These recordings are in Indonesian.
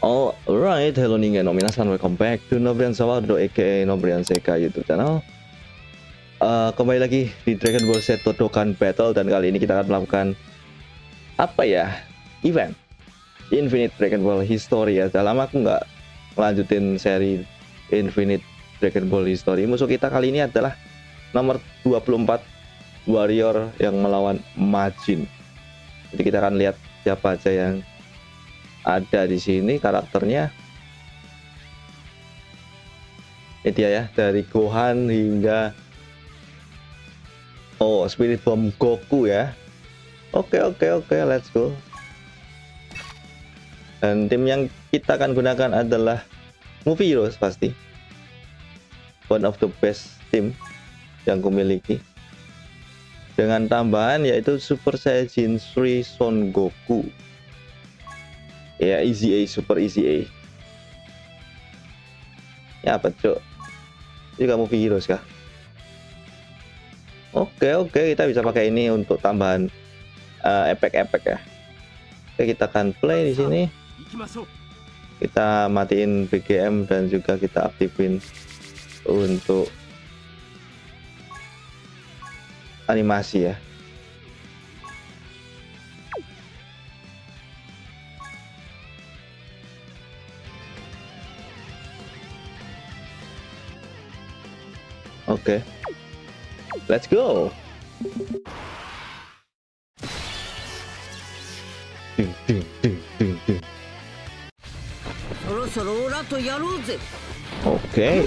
Oh, alright, hello ningen no minasan, welcome back to Nobrian Sawardo aka Nobrian Seka YouTube channel. Kembali lagi di Dragon Ball Z Dokkan Battle, dan kali ini kita akan melakukan apa ya? Event Infinite Dragon Ball History ya. Udah lama aku nggak melanjutin seri Infinite Dragon Ball History. Musuh kita kali ini adalah nomor 24 Warrior yang melawan Majin. Jadi kita akan lihat siapa aja yang ada di sini karakternya. Ini dia ya, dari Gohan hingga Spirit Bomb Goku ya. Oke, let's go. Dan tim yang kita akan gunakan adalah Movie Heroes pasti. One of the best team yang kumiliki. Dengan tambahan yaitu Super Saiyajin 3 Son Goku. Ya, Easy A, Super Easy A. Ya apa cok? Juga Movie Heroes kah? Oke, kita bisa pakai ini untuk tambahan efek-efek ya. Oke, kita akan play di sini. Kita matiin BGM dan juga kita aktifin untuk animasi ya. Oke, let's go. Oke,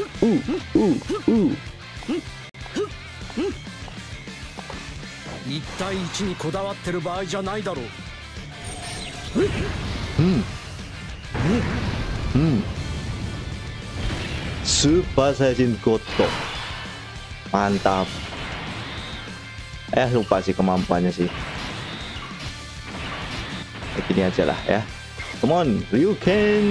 1対1にこだわってる場合じゃないだろう。 Super Saiyajin Goto. Mantap. Lupa sih kemampuannya sih. Begini aja lah ya. Come on, Ryuken.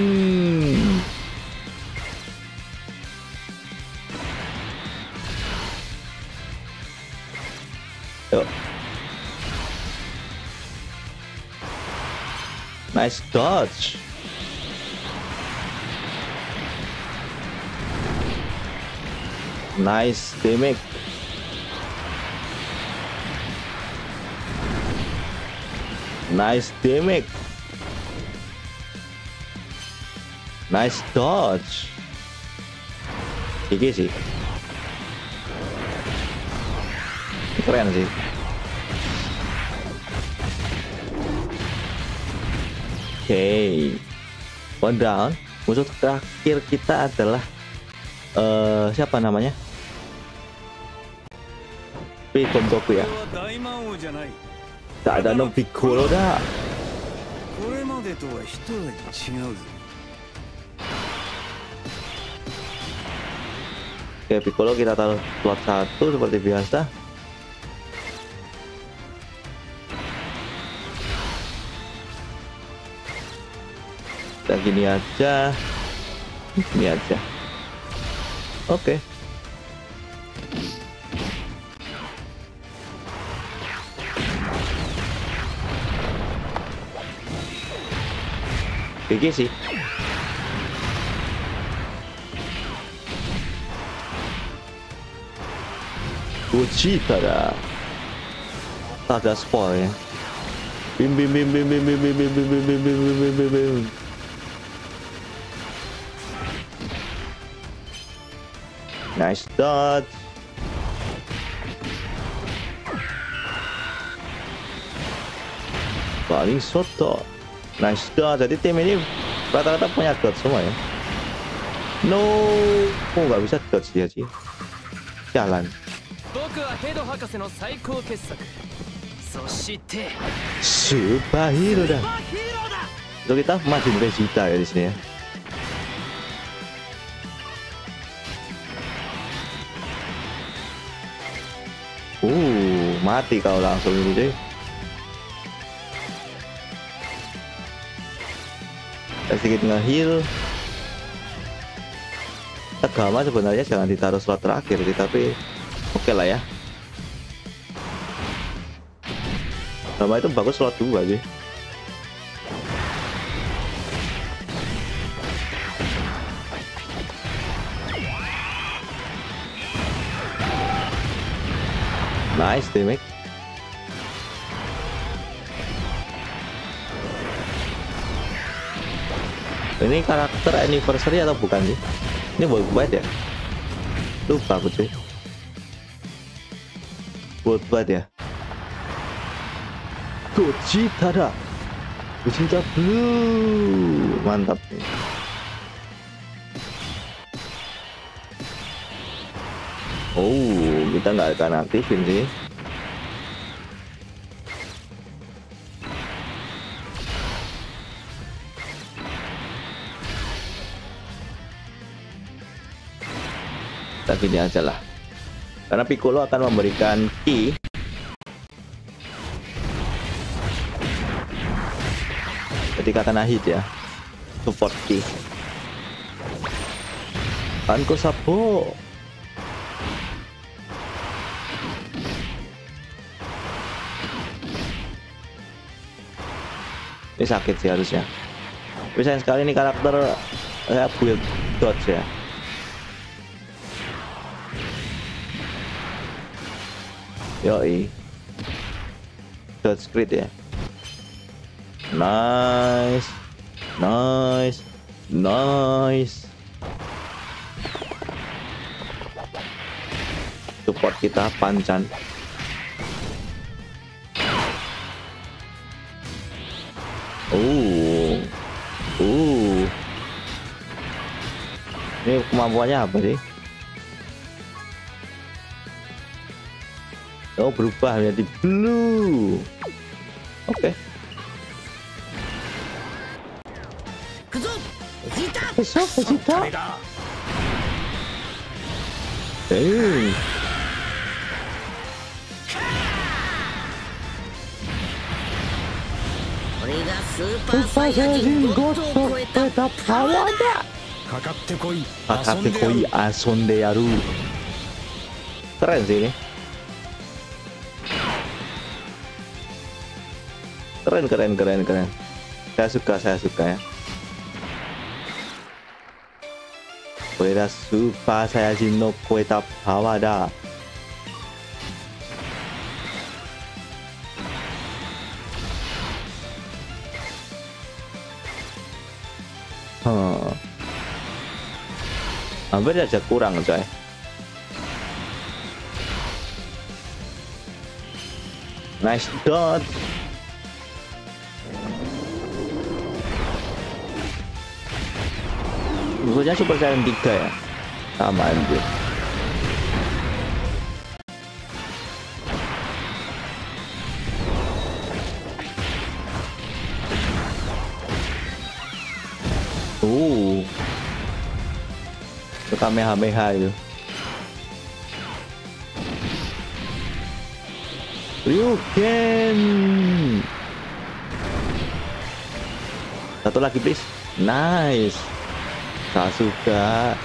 Yuk. Nice dodge. Nice damage. Nice damage. Nice dodge. Iki sih keren sih. Oke, one down. Musuh terakhir kita adalah siapa namanya? Spirit Bomb Goku ya. Tak ada no Piccolo dah. Oke, Piccolo kita taruh slot 1 seperti biasa. Dan gini aja. Gini aja. Oke. GG sih. Gogeta dah. Tak ada spoil ya. Bim. Nice dodge. Paling soto. Nice dodge. Jadi tim ini rata-rata punya dodge semua ya. No, nggak bisa dodge dia sih. Jalan. Super hero dah. So kita Majin Vegeta ya di sini ya. Mati kau langsung ini deh. Sedikit nge-heal. Agama sebenarnya jangan ditaruh slot terakhir sih, tapi oke lah ya. Agama itu bagus slot 2 sih. Nice damage. Ini karakter anniversary atau bukan sih? Ini worldwide ya? Lupa aku cuy. Worldwide ya? Gogeta Blue, mantap nih. Oh, kita nggak akan aktifin sih. Kita gini aja lah, karena Piccolo akan memberikan key ketika kena hit ya, support key. Banco Sabo. Ini sakit sih harusnya. Tapi sayang sekali ini karakter saya build dodge ya. Yoi, dodge crit ya. Nice. Support kita pancan. Ini kemampuannya apa sih? Oh, berubah menjadi blue. Oke. Vegeta. Super Saiyajin Godを超えたパワーだ。かかってこい遊んでやる。Keren sih ini. Keren. Saya suka ya. Korea Super Saiyajin no Koeta Power da. Hampir aja kurang coy. Nice dot. Musuhnya Super Saiyan 3 ya, sama anjir. Kamehameha itu. Ryuken. Satu lagi please. Nice. Sasuga.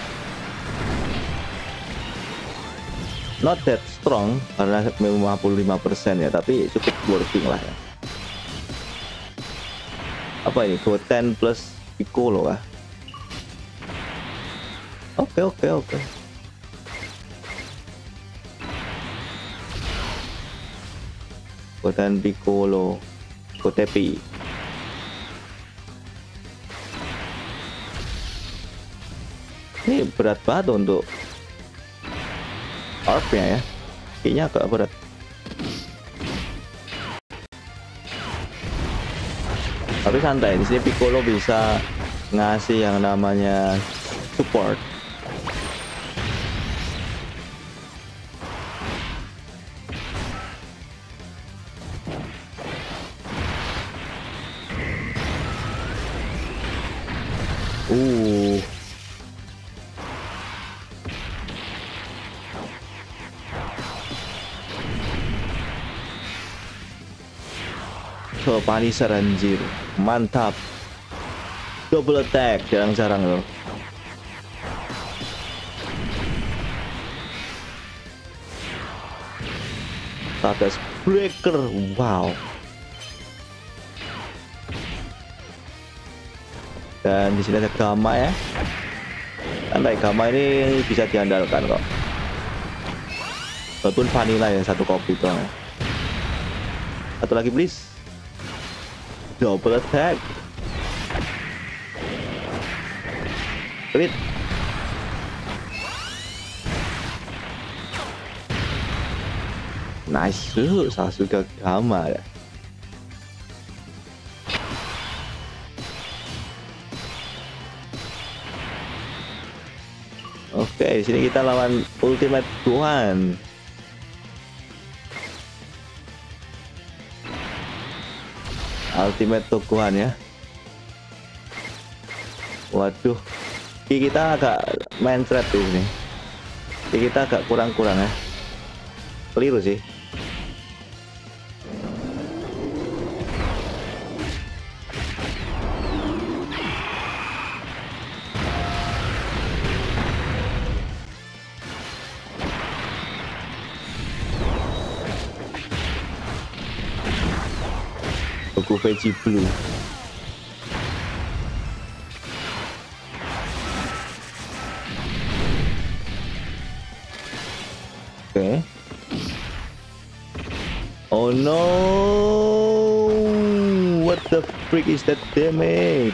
Not that strong karena 55% ya, tapi cukup working lah ya. Apa ini? Goten plus Piccolo kah? Oke. Goten Piccolo, Gotepi. Ini berat banget untuk ARP-nya ya. Kayaknya agak berat. Tapi santai, di sini Piccolo bisa ngasih yang namanya support. Punisher anjir, mantap. Double attack, jarang-jarang loh. Status breaker, wow. Dan di sini ada Gamma ya. Santai, Gamma ini bisa diandalkan kok. Walaupun vanilla ya, satu kopi doang ya. Satu lagi please. Double attack. Crit. Nice, Sasuke Gama ya. Oke, di sini kita lawan Ultimate Gohan. Ultimate Gohan ya. Waduh, kita agak main trap di sini. Kita agak kurang-kurang ya. Keliru sih. Goku Veggie Blue. Oke. Oh no! What the freak is that damage?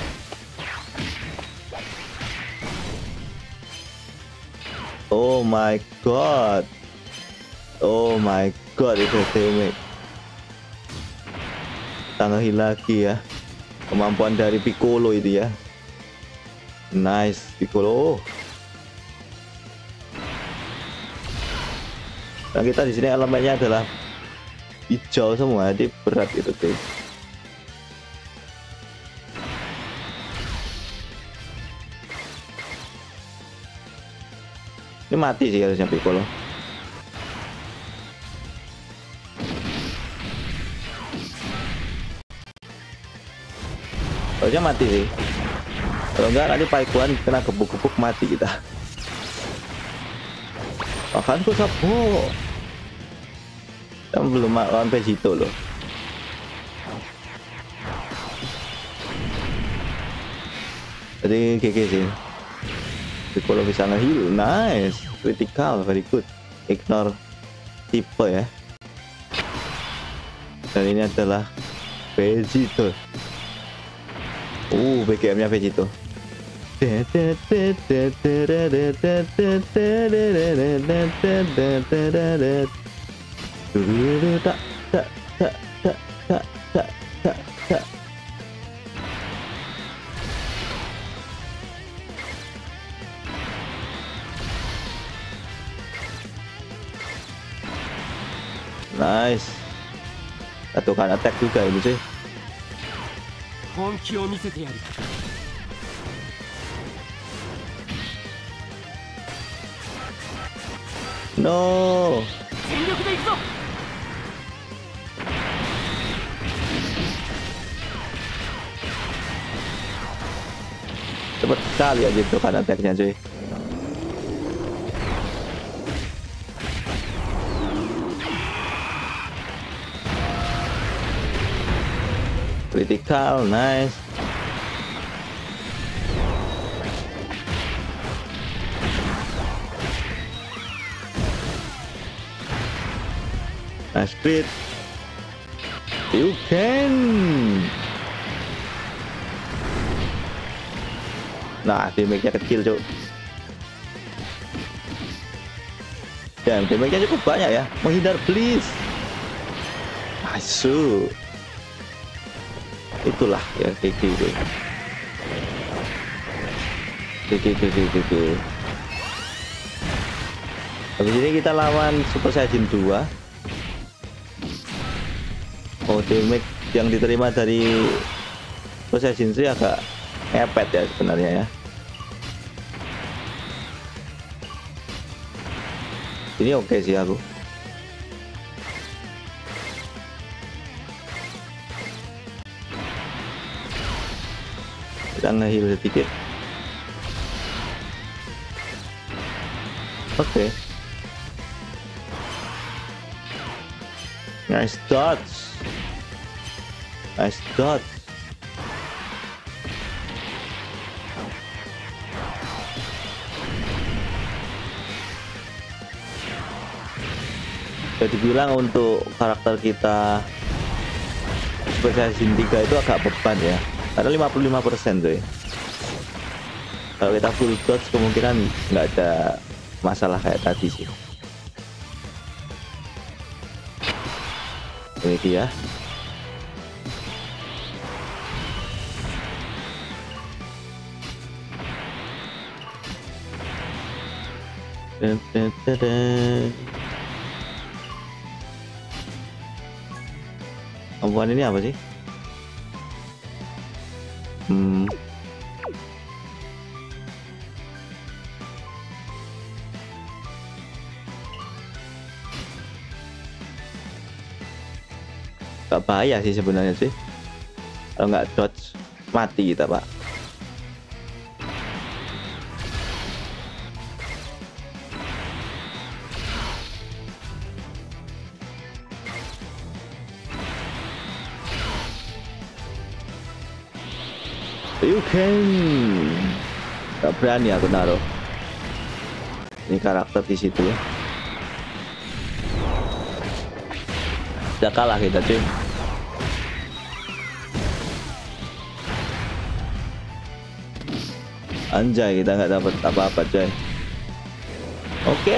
Oh my god! Oh my god, itu damage. Tangahin lagi ya. Kemampuan dari Piccolo itu ya. Nice, Piccolo. Nah, kita di sini elemennya adalah hijau semua, jadi berat itu guys. Ini mati sih harusnya Piccolo. Harusnya mati sih. Kalau enggak nanti Paikuan kena gebuk-gebuk mati kita. Makan ku sapo. Kita belum lawan Vegito loh. Jadi GG sih. Piccolo bisa nge-heal. Nice. Critical. Very good. Ignore tipe ya. Dan ini adalah Vegito. BGM-nya Vegito. Nice. Satu kan attack juga ini sih. No. Cepet sekali aja itu kan attack-nya cuy. Critical, nice. Nice crit. You can. Nah, damage-nya kecil cuk. Dan damage-nya cukup banyak ya. Menghindar please. Asu. Itulah ya GG. GG. Habis ini kita lawan Super Saiyajin 2. Oh, damage yang diterima dari Super Saiyajin 3 agak ngepet ya sebenarnya ya. Ini oke sih aku. Kita nge-heal sedikit. Oke. Nice dodge. Nice dodge. Jadi bilang untuk karakter kita Super Saiyan 3 itu agak beban ya, karena 55% tuh ya. Kalau kita full dodge kemungkinan nggak ada masalah kayak tadi sih. Ini dia. Kemampuan ini apa sih? Gak bahaya sih sebenarnya sih. Kalau nggak dodge mati kita, Pak. You can. Gak berani aku naruh. Ini karakter di situ ya. Udah kalah kita cuy. Anjay, kita nggak dapat apa-apa coy. Oke.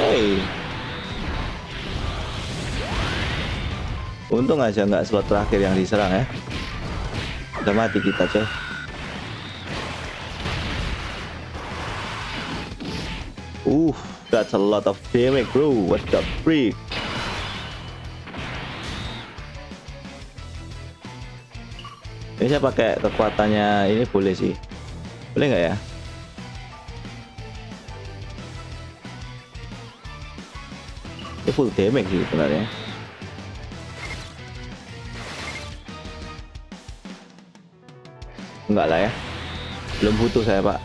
Untung aja nggak slot terakhir yang diserang ya. Udah mati kita coy. That's a lot of damage bro. What the freak? Ini saya pakai kekuatannya ini boleh sih. Boleh nggak ya? Ini full damage sih sebenarnya. Enggak lah ya. Belum butuh saya, Pak.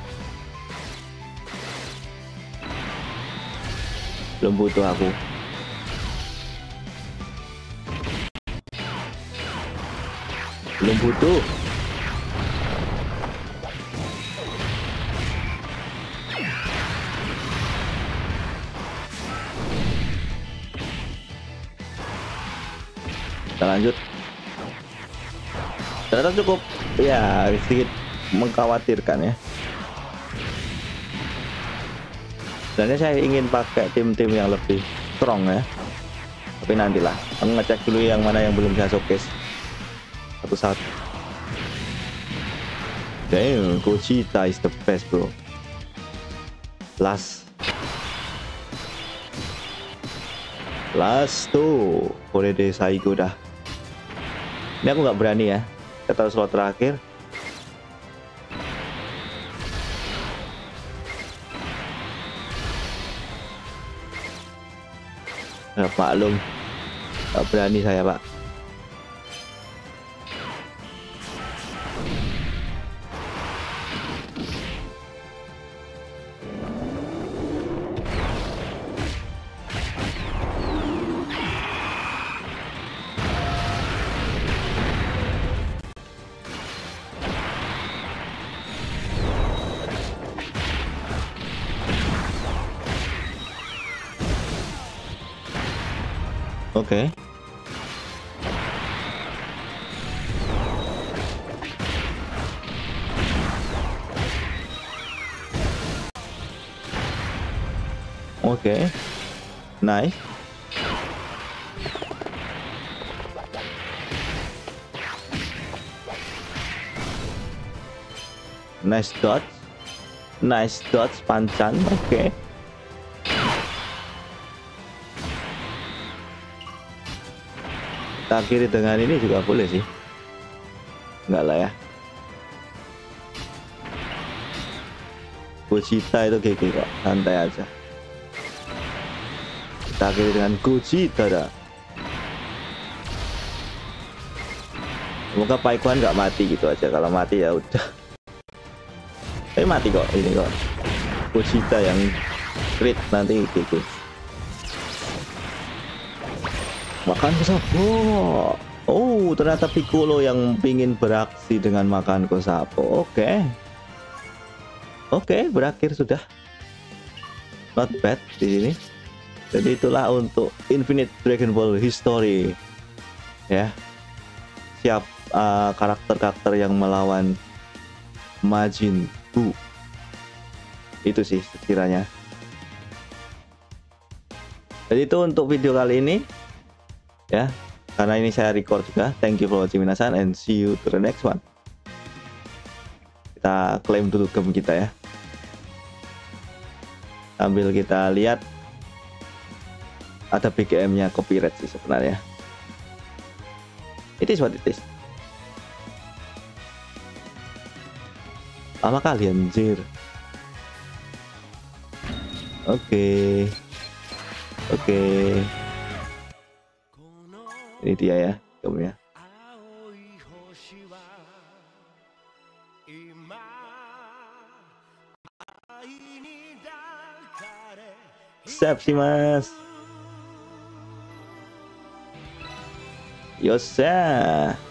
Belum butuh aku. Belum butuh. Kita lanjut. Ternyata cukup ya, sedikit mengkhawatirkan ya. Sebenarnya saya ingin pakai tim-tim yang lebih strong ya, tapi nantilah. Aku ngecek dulu yang mana yang belum saya showcase satu-satu. Damn, Gogeta is the best bro. Last tuh boleh deh Saigo dah. Ini aku nggak berani ya, kita taruh slot terakhir. Maklum, gak berani saya Pak. Oke. Oke. Nice. Nice dodge. Nice dodge pancan. Oke. Kita akhiri dengan ini juga boleh sih. Enggak lah ya. Gogeta itu GG kok, santai aja. Kita akhiri dengan Gogeta dah. Semoga Paikuan nggak mati gitu aja. Kalau mati ya udah. Tapi mati kok ini kok. Gogeta yang crit nanti GG. Makan Kosapo. Oh, ternyata Piccolo yang pingin beraksi dengan makan Kosapo. Oke, berakhir sudah. Not bad di sini. Jadi itulah untuk Infinite Dragon Ball History ya. Siap karakter-karakter yang melawan Majin Buu. Itu sih sekiranya. Jadi itu untuk video kali ini ya. Karena ini saya record juga. Thank you for watching minasan and see you to the next one. Kita klaim dulu game kita ya. Sambil kita lihat ada BGM-nya copyright sih sebenarnya. It is what it is. Lama kali anjir. Oke. Ini dia ya gamenya. Siap sih mas. Yosa.